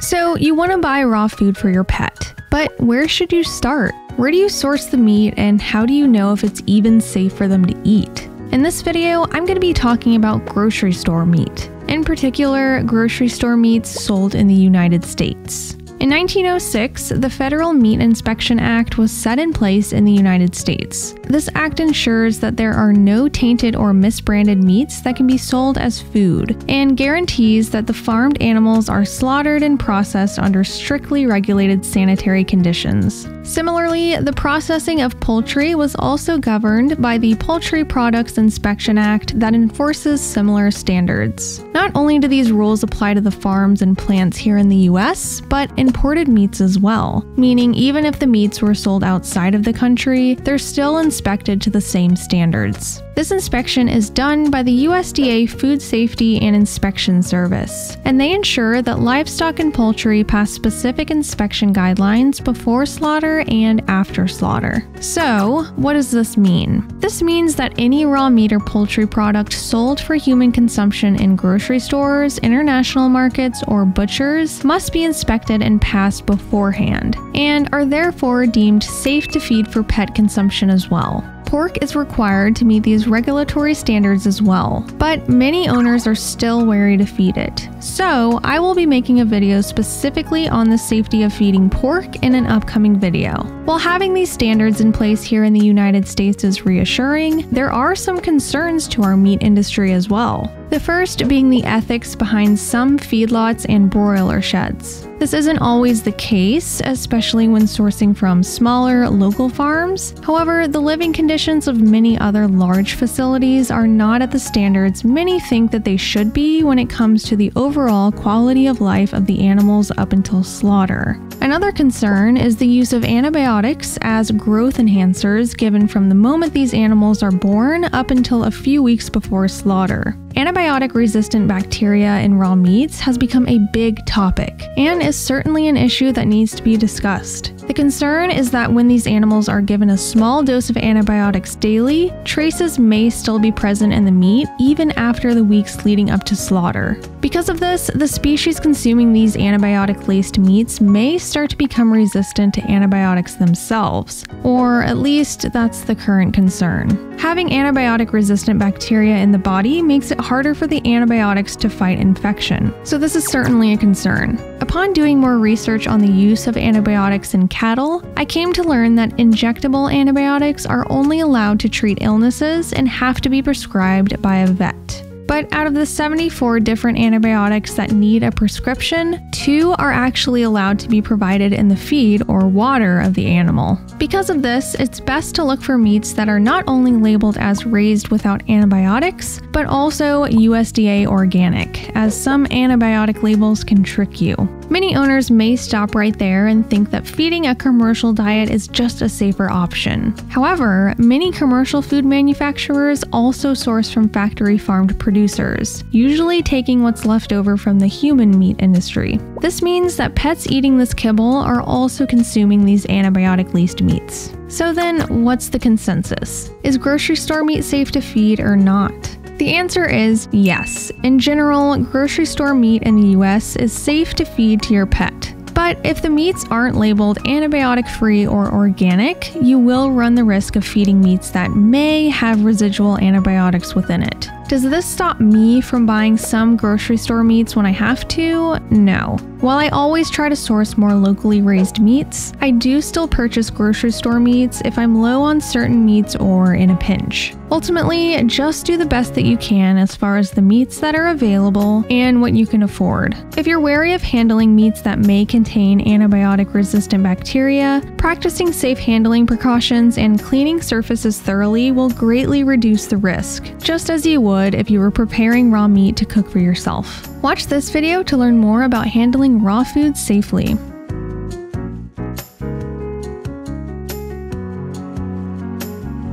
So you want to buy raw food for your pet, but where should you start? Where do you source the meat, and how do you know if it's even safe for them to eat? In this video, I'm going to be talking about grocery store meat. In particular, grocery store meats sold in the United States. In 1906, the Federal Meat Inspection Act was set in place in the United States. This act ensures that there are no tainted or misbranded meats that can be sold as food, and guarantees that the farmed animals are slaughtered and processed under strictly regulated sanitary conditions. Similarly, the processing of poultry was also governed by the Poultry Products Inspection Act that enforces similar standards. Not only do these rules apply to the farms and plants here in the US, but imported meats as well, meaning even if the meats were sold outside of the country, they're still inspected to the same standards. This inspection is done by the USDA Food Safety and Inspection Service, and they ensure that livestock and poultry pass specific inspection guidelines before slaughter and after slaughter. So, what does this mean? This means that any raw meat or poultry product sold for human consumption in grocery stores, international markets, or butchers must be inspected and passed beforehand, and are therefore deemed safe to feed for pet consumption as well. Pork is required to meet these regulatory standards as well, but many owners are still wary to feed it. So I will be making a video specifically on the safety of feeding pork in an upcoming video. While having these standards in place here in the United States is reassuring, there are some concerns to our meat industry as well. The first being the ethics behind some feedlots and broiler sheds. This isn't always the case, especially when sourcing from smaller, local farms. However, the living conditions of many other large facilities are not at the standards many think that they should be when it comes to the overall quality of life of the animals up until slaughter. Another concern is the use of antibiotics as growth enhancers given from the moment these animals are born up until a few weeks before slaughter. Antibiotic-resistant bacteria in raw meats has become a big topic, and is certainly an issue that needs to be discussed. The concern is that when these animals are given a small dose of antibiotics daily, traces may still be present in the meat even after the weeks leading up to slaughter. Because of this, the species consuming these antibiotic-laced meats may start to become resistant to antibiotics themselves, or at least that's the current concern. Having antibiotic-resistant bacteria in the body makes it harder for the antibiotics to fight infection, so this is certainly a concern. Upon doing more research on the use of antibiotics in cattle, I came to learn that injectable antibiotics are only allowed to treat illnesses and have to be prescribed by a vet. But out of the 74 different antibiotics that need a prescription, 2 are actually allowed to be provided in the feed or water of the animal. Because of this, it's best to look for meats that are not only labeled as raised without antibiotics, but also USDA organic, as some antibiotic labels can trick you. Many owners may stop right there and think that feeding a commercial diet is just a safer option. However, many commercial food manufacturers also source from factory-farmed producers, usually taking what's left over from the human meat industry. This means that pets eating this kibble are also consuming these antibiotic-laced meats. So then, what's the consensus? Is grocery store meat safe to feed or not? The answer is yes. In general, grocery store meat in the US is safe to feed to your pet. But if the meats aren't labeled antibiotic-free or organic, you will run the risk of feeding meats that may have residual antibiotics within it. Does this stop me from buying some grocery store meats when I have to? No. While I always try to source more locally raised meats, I do still purchase grocery store meats if I'm low on certain meats or in a pinch. Ultimately, just do the best that you can as far as the meats that are available and what you can afford. If you're wary of handling meats that may contain antibiotic-resistant bacteria, practicing safe handling precautions and cleaning surfaces thoroughly will greatly reduce the risk, just as you would if you were preparing raw meat to cook for yourself. Watch this video to learn more about handling raw foods safely.